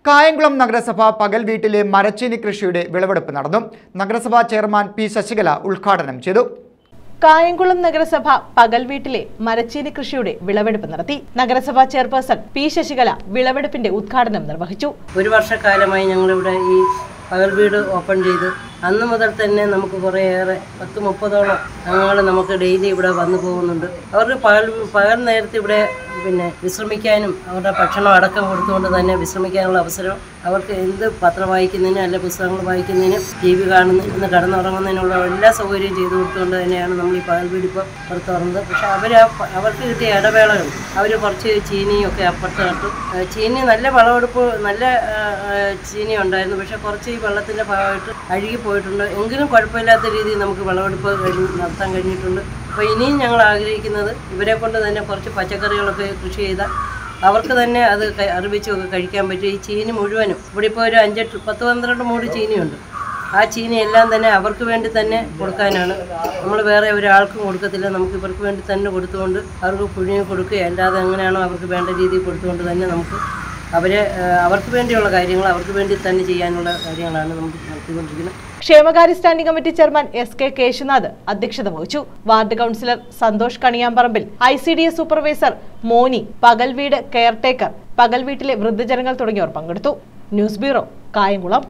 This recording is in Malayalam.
കായംകുളം നഗരസഭ പകൽ വീട്ടിലെ മരച്ചീനി കൃഷിയുടെ വിളവെടുപ്പ് നടന്നു. നഗരസഭാ ചെയർമാൻ പി ശശികല ഉദ്ഘാടനം ചെയ്തു. കായംകുളം നഗരസഭ പകൽ വീട്ടിലെ മരച്ചീനി കൃഷിയുടെ വിളവെടുപ്പ് നടത്തി. നഗരസഭാ ചെയർപേഴ്സൺ പി ശശികല വിളവെടുപ്പിന്റെ ഉദ്ഘാടനം നിർവഹിച്ചു. ഒരു വർഷക്കാലമായി ഞങ്ങളിവിടെ ഈ പകൽ വീട് ഓപ്പൺ ചെയ്ത് അന്ന് മുതൽ തന്നെ നമുക്ക് കുറേയേറെ 10-30ഓളം അംഗങ്ങൾ നമുക്ക് ഡെയിലി ഇവിടെ വന്നു പോകുന്നുണ്ട്. അവർക്ക് പകൽ നേരത്തെ ഇവിടെ വിശ്രമിക്കാനും അവരുടെ ഭക്ഷണം അടക്കം കൊടുത്തുകൊണ്ട് തന്നെ വിശ്രമിക്കാനുള്ള അവസരം അവർക്ക് എന്ത് പത്രം വായിക്കുന്നതിനും അല്ലെ പുസ്തകങ്ങൾ വായിക്കുന്നതിനും TV കാണുന്നതിന് കടന്നുറങ്ങുന്നതിനുള്ള എല്ലാ സൗകര്യവും ചെയ്തു കൊടുത്തുകൊണ്ട് തന്നെയാണ് നമ്മൾ ഈ പകൽ വീട് ഇപ്പോൾ പുറത്ത് തുറന്നത്. പക്ഷേ അവർക്ക് കിട്ടിയ ഇടവേളകൾ അവർ കുറച്ച് ചീനിയൊക്കെ അപ്പുറത്ത് നട്ടു. ചീനി നല്ല വിളവെടുപ്പ് നല്ല ചീനി ഉണ്ടായിരുന്നു. പക്ഷേ കുറച്ച് ഈ വെള്ളത്തിൻ്റെ ഭാഗമായിട്ട് അഴുകിപ്പോയിട്ടുണ്ട്. എങ്കിലും കുഴപ്പമില്ലാത്ത രീതിയിൽ നമുക്ക് വിളവെടുപ്പ് നടത്താൻ കഴിഞ്ഞിട്ടുണ്ട്. അപ്പോൾ ഇനിയും ഞങ്ങൾ ആഗ്രഹിക്കുന്നത് ഇവരെ കൊണ്ട് തന്നെ കുറച്ച് പച്ചക്കറികളൊക്കെ കൃഷി ചെയ്താൽ അവർക്ക് തന്നെ അത് അറിവിച്ചൊക്കെ കഴിക്കാൻ പറ്റും. ഈ ചീനി മുഴുവനും ഇവിടെ ഇപ്പോൾ ഒരു 10-12 മൂട് ചീനിയുണ്ട്. ആ ചീനി എല്ലാം തന്നെ അവർക്ക് വേണ്ടി തന്നെ കൊടുക്കാനാണ്. നമ്മൾ വേറെ ഒരാൾക്കും കൊടുക്കത്തില്ല. നമുക്ക് ഇവർക്ക് വേണ്ടി തന്നെ കൊടുത്തുകൊണ്ട് അവർക്ക് പുഴുങ്ങി കൊടുക്കുക, അല്ലാതെ എങ്ങനെയാണോ അവർക്ക് വേണ്ട രീതിയിൽ കൊടുത്തുകൊണ്ട് തന്നെ നമുക്ക് അവർക്ക് വേണ്ടിയുള്ള കാര്യങ്ങൾ അവർക്ക് വേണ്ടി തന്നെ ചെയ്യാനുള്ള കാര്യങ്ങളാണ് നമുക്ക് നടത്തിക്കൊണ്ടിരിക്കുന്നത്. ക്ഷേമകാര്യ standing committee chairman SK Keshunath അധ്യക്ഷത വഹിച്ചു. Ward councillor Santhosh Kaniyamparambil, ICDS supervisor Moni, പകൽ വീട് കെയർടേക്കർ, പകൽ വീട്ടിലെ വൃദ്ധജനങ്ങൾ തുടങ്ങിയവർ പങ്കെടുത്തു. News bureau, Kayamkulam.